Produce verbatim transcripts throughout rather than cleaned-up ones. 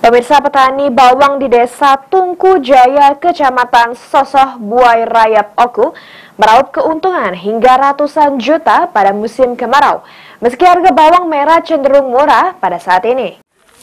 Pemirsa, petani bawang di Desa Tungku Jaya, Kecamatan Sosoh Buai Rayap Oku meraup keuntungan hingga ratusan juta pada musim kemarau. Meski harga bawang merah cenderung murah pada saat ini.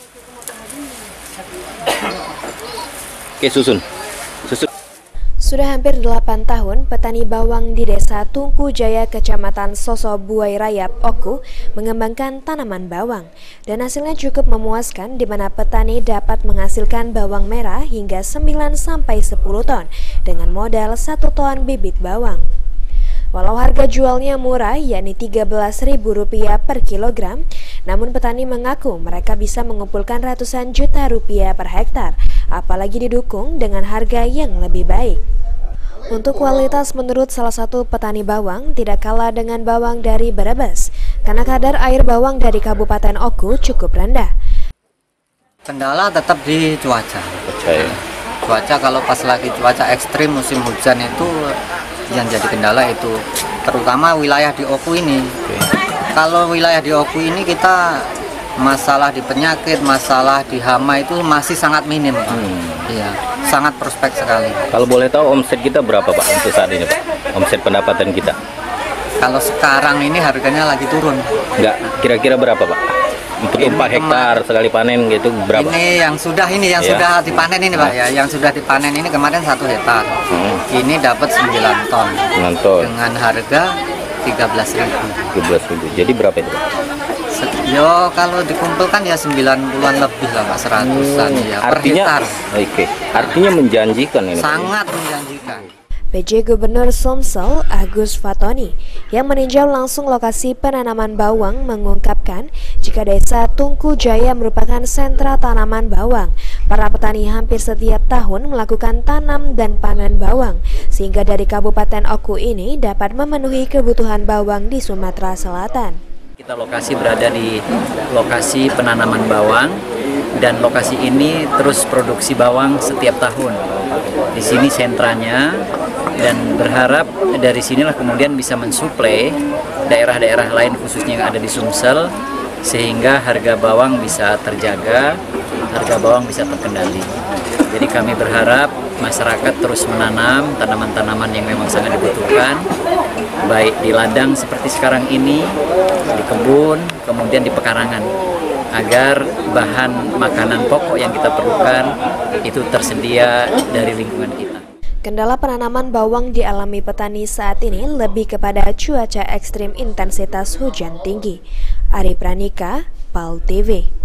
Oke, susun. Susun. Sudah hampir delapan tahun, petani bawang di Desa Tungku Jaya, Kecamatan Sosoh Buai Rayap Oku mengembangkan tanaman bawang. Dan hasilnya cukup memuaskan, di mana petani dapat menghasilkan bawang merah hingga sembilan sampai sepuluh ton dengan modal satu ton bibit bawang. Walau harga jualnya murah, yakni tiga belas ribu rupiah per kilogram, namun petani mengaku mereka bisa mengumpulkan ratusan juta rupiah per hektar, apalagi didukung dengan harga yang lebih baik. Untuk kualitas, menurut salah satu petani bawang, tidak kalah dengan bawang dari Brebes, karena kadar air bawang dari Kabupaten Oku cukup rendah. Kendala tetap di cuaca. Okay. Cuaca kalau pas lagi cuaca ekstrim musim hujan itu yang jadi kendala itu, terutama wilayah di Oku ini. Okay. Kalau wilayah di Oku ini kita masalah di penyakit, masalah di hama itu masih sangat minim, Pak. Hmm. Iya, sangat prospek sekali. Kalau boleh tahu omset kita berapa, Pak, untuk saat ini, Pak? Omset pendapatan kita? Kalau sekarang ini harganya lagi turun. Enggak, kira-kira berapa, Pak? Untuk empat hektar sekali panen gitu berapa? Ini yang sudah ini yang ya. sudah dipanen ini, Pak, ya. Yang sudah dipanen ini kemarin satu hektar. Hmm. Ini dapat sembilan ton. sembilan ton. Dengan harga tiga belas ribu. tiga belas ribu. Jadi berapa itu, Pak? Yo, kalau dikumpulkan ya sembilan puluhan lebih lah, Pak, seratusan hmm, ya per artinya, hektar. Oke, okay. Artinya menjanjikan ini. Sangat Pak. menjanjikan. P J Gubernur Sumsel Agus Fatoni yang meninjau langsung lokasi penanaman bawang mengungkapkan jika Desa Tungku Jaya merupakan sentra tanaman bawang. Para petani hampir setiap tahun melakukan tanam dan panen bawang, sehingga dari Kabupaten Oku ini dapat memenuhi kebutuhan bawang di Sumatera Selatan. Kita lokasi berada di lokasi penanaman bawang, dan lokasi ini terus produksi bawang setiap tahun. Di sini sentranya, dan berharap dari sinilah kemudian bisa mensuplai daerah-daerah lain khususnya yang ada di Sumsel, sehingga harga bawang bisa terjaga, harga bawang bisa terkendali. Jadi kami berharap masyarakat terus menanam tanaman-tanaman yang memang sangat dibutuhkan, baik di ladang seperti sekarang ini, di kebun, kemudian di pekarangan, agar bahan makanan pokok yang kita perlukan itu tersedia dari lingkungan kita. Kendala penanaman bawang dialami petani saat ini lebih kepada cuaca ekstrim intensitas hujan tinggi. Ari Pranika, Pal T V.